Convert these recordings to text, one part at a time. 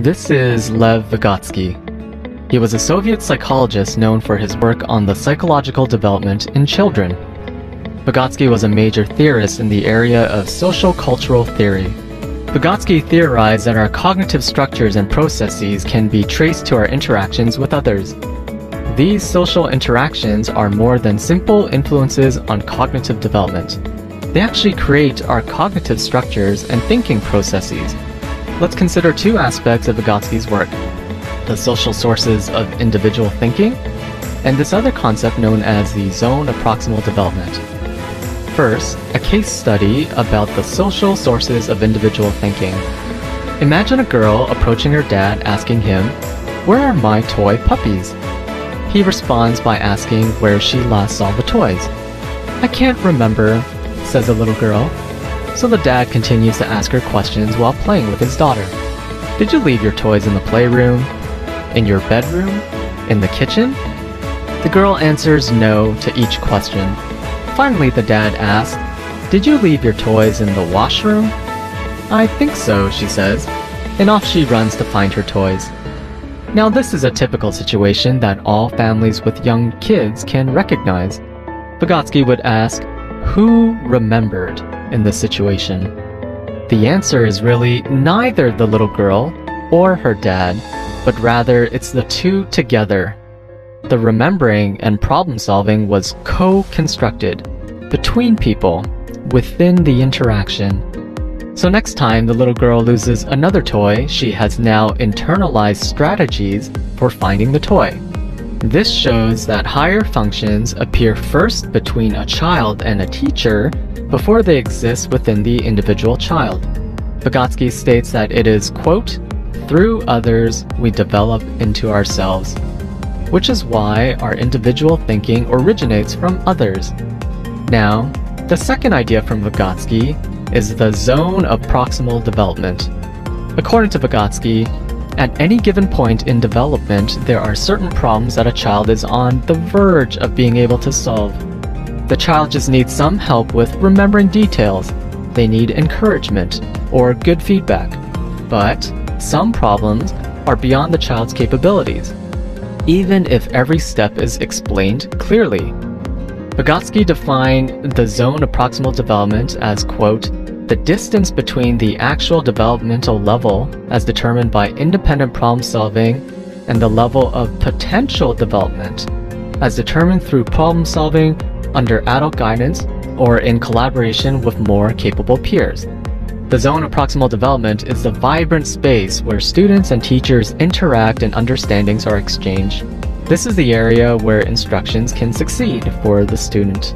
This is Lev Vygotsky. He was a Soviet psychologist known for his work on the psychological development in children. Vygotsky was a major theorist in the area of social-cultural theory. Vygotsky theorized that our cognitive structures and processes can be traced to our interactions with others. These social interactions are more than simple influences on cognitive development. They actually create our cognitive structures and thinking processes. Let's consider two aspects of Vygotsky's work: the social sources of individual thinking, and this other concept known as the zone of proximal development. First, a case study about the social sources of individual thinking. Imagine a girl approaching her dad asking him, "Where are my toy puppies?" He responds by asking where she last saw the toys. "I can't remember," says the little girl. So the dad continues to ask her questions while playing with his daughter. "Did you leave your toys in the playroom? In your bedroom? In the kitchen?" The girl answers no to each question. Finally, the dad asks, "Did you leave your toys in the washroom?" "I think so," she says, and off she runs to find her toys. Now this is a typical situation that all families with young kids can recognize. Vygotsky would ask, who remembered in this situation? The answer is really neither the little girl or her dad, but rather it's the two together. The remembering and problem solving was co-constructed between people within the interaction. So next time the little girl loses another toy, she has now internalized strategies for finding the toy. This shows that higher functions appear first between a child and a teacher before they exist within the individual child. Vygotsky states that it is, quote, "through others we develop into ourselves," which is why our individual thinking originates from others. Now, the second idea from Vygotsky is the zone of proximal development. According to Vygotsky, at any given point in development, there are certain problems that a child is on the verge of being able to solve. The child just needs some help with remembering details. They need encouragement or good feedback. But some problems are beyond the child's capabilities, even if every step is explained clearly. Vygotsky defined the zone of proximal development as, quote, "the distance between the actual developmental level as determined by independent problem solving and the level of potential development as determined through problem solving under adult guidance or in collaboration with more capable peers." The zone of proximal development is the vibrant space where students and teachers interact and understandings are exchanged. This is the area where instructions can succeed for the student.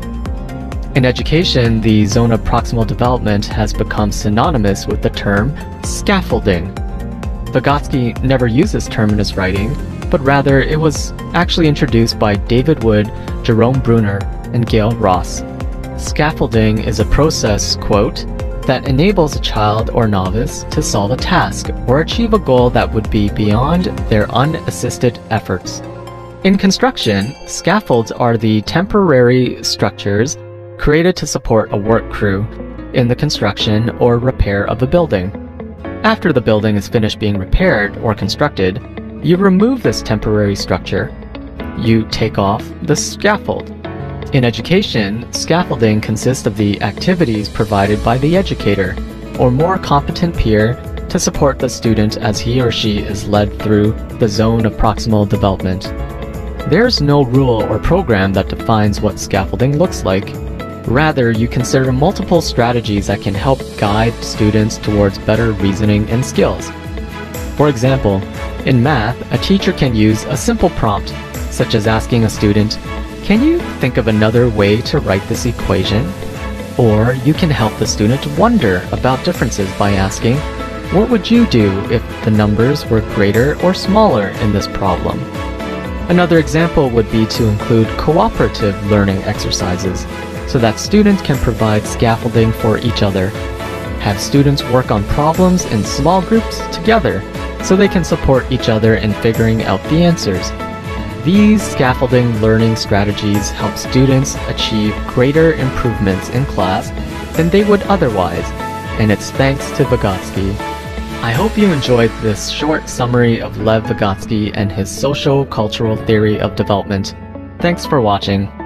In education, the zone of proximal development has become synonymous with the term scaffolding. Vygotsky never used this term in his writing, but rather it was actually introduced by David Wood, Jerome Bruner, and Gail Ross. Scaffolding is a process, quote, "that enables a child or novice to solve a task or achieve a goal that would be beyond their unassisted efforts." In construction, scaffolds are the temporary structures created to support a work crew in the construction or repair of a building. After the building is finished being repaired or constructed, you remove this temporary structure. You take off the scaffold. In education, scaffolding consists of the activities provided by the educator or more competent peer to support the student as he or she is led through the zone of proximal development. There's no rule or program that defines what scaffolding looks like. Rather, you consider multiple strategies that can help guide students towards better reasoning and skills. For example, in math, a teacher can use a simple prompt, such as asking a student, "Can you think of another way to write this equation?" Or you can help the student wonder about differences by asking, "What would you do if the numbers were greater or smaller in this problem?" Another example would be to include cooperative learning exercises, so that students can provide scaffolding for each other. Have students work on problems in small groups together, so they can support each other in figuring out the answers. These scaffolding learning strategies help students achieve greater improvements in class than they would otherwise, and it's thanks to Vygotsky. I hope you enjoyed this short summary of Lev Vygotsky and his social-cultural theory of development. Thanks for watching.